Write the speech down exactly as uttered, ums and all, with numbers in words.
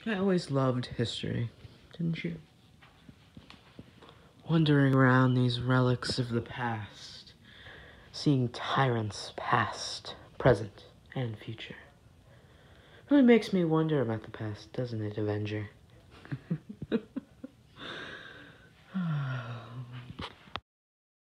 I always loved history, didn't you? Wandering around these relics of the past, seeing tyrants past, present, and future. Really makes me wonder about the past, doesn't it, Avenger?